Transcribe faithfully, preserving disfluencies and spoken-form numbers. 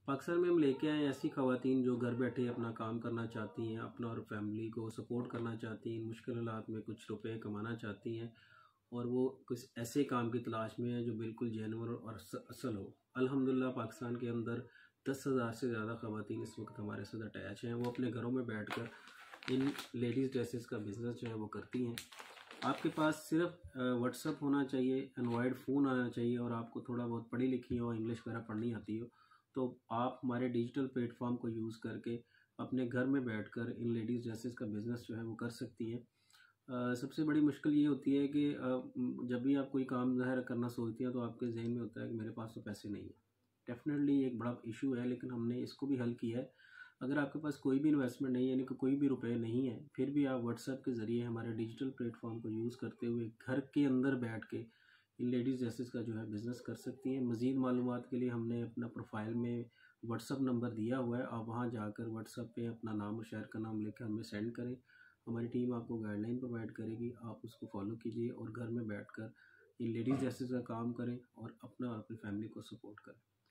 पाकिस्तान में हम लेके आए ऐसी ख़वातीन जो घर बैठे अपना काम करना चाहती हैं, अपना और फैमिली को सपोर्ट करना चाहती हैं, मुश्किल हालात में कुछ रुपए कमाना चाहती हैं और वो कुछ ऐसे काम की तलाश में है जो बिल्कुल जेन्युइन और असल हो। अल्हम्दुलिल्लाह पाकिस्तान के अंदर दस हज़ार से ज़्यादा ख़वातीन इस वक्त हमारे साथ अटैच हैं। वो अपने घरों में बैठकर इन लेडीज़ ड्रेसेस का बिज़नेस जो है वो करती हैं। आपके पास सिर्फ व्हाट्सअप होना चाहिए, एंड्रॉयड फ़ोन आना चाहिए और आपको थोड़ा बहुत पढ़ी लिखी हो, इंग्लिश वगैरह पढ़नी आती हो, तो आप हमारे डिजिटल प्लेटफॉर्म को यूज़ करके अपने घर में बैठकर इन लेडीज़ ड्रेसेस का बिज़नेस जो है वो कर सकती हैं। अ, सबसे बड़ी मुश्किल ये होती है कि अ, म, जब भी आप कोई काम ज़ाहिर करना सोचती हैं तो आपके जहन में होता है कि मेरे पास तो पैसे नहीं है। डेफ़िनेटली एक बड़ा इशू है, लेकिन हमने इसको भी हल किया है। अगर आपके पास कोई भी इन्वेस्टमेंट नहीं है, यानी कि कोई भी रुपए नहीं है, फिर भी आप व्हाट्सएप के ज़रिए हमारे डिजिटल प्लेटफॉर्म को यूज़ करते हुए घर के अंदर बैठ के इन लेडीज़ ड्रेसेस का जो है बिज़नेस कर सकती हैं। मज़ीद मालूमात के लिए हमने अपना प्रोफाइल में व्हाट्सअप नंबर दिया हुआ है, आप वहाँ जाकर व्हाट्सएप पे अपना नाम और शहर का नाम लेकर हमें सेंड करें। हमारी टीम आपको गाइडलाइन प्रोवाइड करेगी, आप उसको फॉलो कीजिए और घर में बैठकर इन लेडीज़ ड्रेसेस का काम करें और अपना और अपनी फैमिली को सपोर्ट करें।